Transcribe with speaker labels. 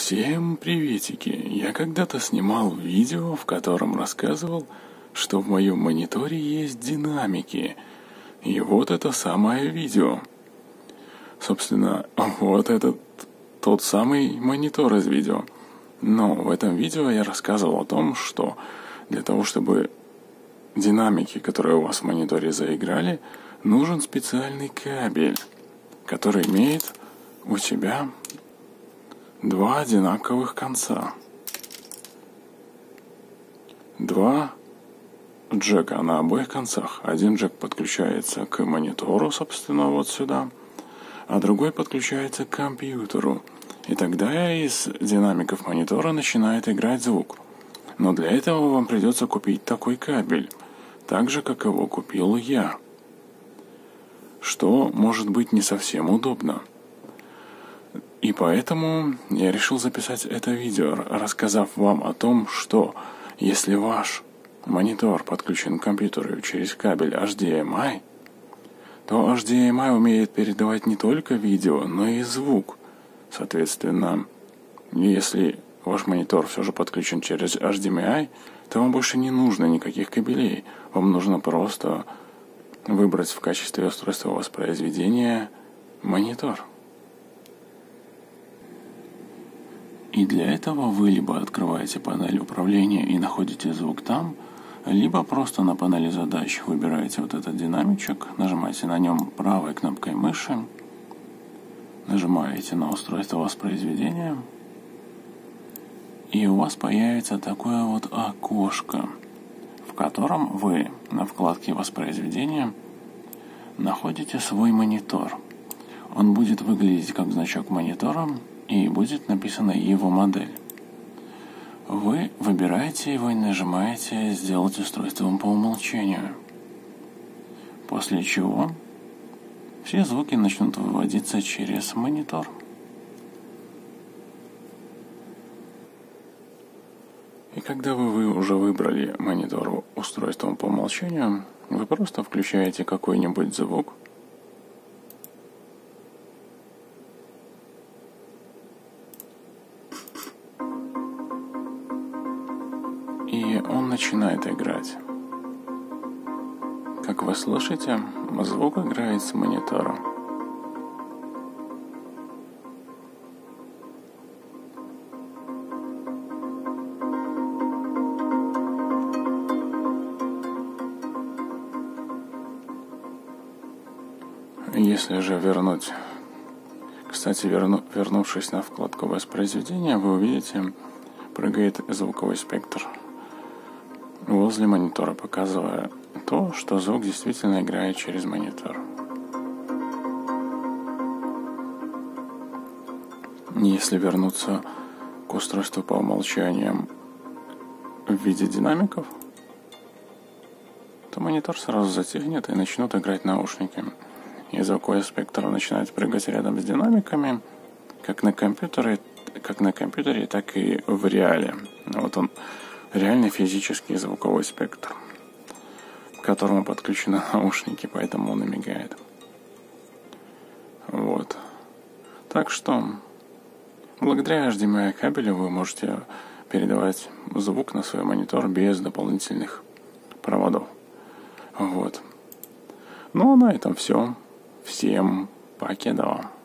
Speaker 1: Всем приветики! Я когда-то снимал видео, в котором рассказывал, что в моем мониторе есть динамики. И вот это самое видео. Собственно, вот этот тот самый монитор из видео. Но в этом видео я рассказывал о том, что для того, чтобы динамики, которые у вас в мониторе заиграли, нужен специальный кабель, который имеет у тебя два одинаковых конца. Два джека на обоих концах. Один джек подключается к монитору, собственно, вот сюда, а другой подключается к компьютеру. И тогда из динамиков монитора начинает играть звук. Но для этого вам придется купить такой кабель, так же, как его купил я. Что может быть не совсем удобно. И поэтому я решил записать это видео, рассказав вам о том, что если ваш монитор подключен к компьютеру через кабель HDMI, то HDMI умеет передавать не только видео, но и звук. Соответственно, если ваш монитор все же подключен через HDMI, то вам больше не нужно никаких кабелей. Вам нужно просто выбрать в качестве устройства воспроизведения монитор. И для этого вы либо открываете панель управления и находите звук там, либо просто на панели задач выбираете вот этот динамичек, нажимаете на нем правой кнопкой мыши, нажимаете на устройство воспроизведения, и у вас появится такое вот окошко, в котором вы на вкладке воспроизведения находите свой монитор. Он будет выглядеть как значок монитора, и будет написана его модель. Вы выбираете его и нажимаете «Сделать устройством по умолчанию», после чего все звуки начнут выводиться через монитор. И когда вы уже выбрали монитор устройством по умолчанию, вы просто включаете какой-нибудь звук, и он начинает играть. Как вы слышите, звук играет с монитора. Если же вернуть... Кстати, вернувшись на вкладку воспроизведения, вы увидите, прыгает звуковой спектр возле монитора, показывая то, что звук действительно играет через монитор. Если вернуться к устройству по умолчанию в виде динамиков, то монитор сразу затихнет и начнут играть наушники. И звуковой спектр начинает прыгать рядом с динамиками, как на компьютере, так и в реале. Вот он, реальный физический звуковой спектр, к которому подключены наушники, поэтому он и мигает. Вот. Так что, благодаря HDMI кабелю вы можете передавать звук на свой монитор без дополнительных проводов. Вот. Ну а на этом все. Всем покедова.